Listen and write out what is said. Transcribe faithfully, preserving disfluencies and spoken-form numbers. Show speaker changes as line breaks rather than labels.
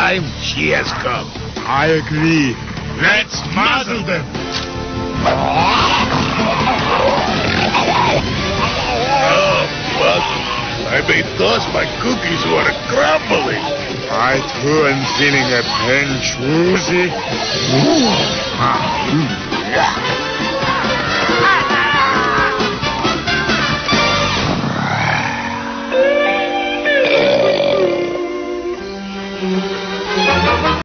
time she has come.
I agree.
Let's muzzle them. Oh, Muzzle. I made those my cookies were crumbling.
I too am feeling a pinch woozy.